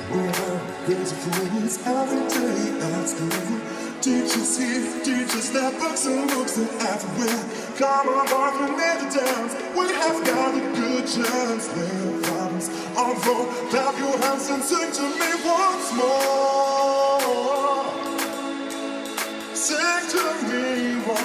There's a friends every day at school. Teachers here, teachers there, books and books and everywhere. Come on, boy, we need to dance. We have got a good chance. When problems are wrong, clap your hands and sing to me once more. Sing to me once more.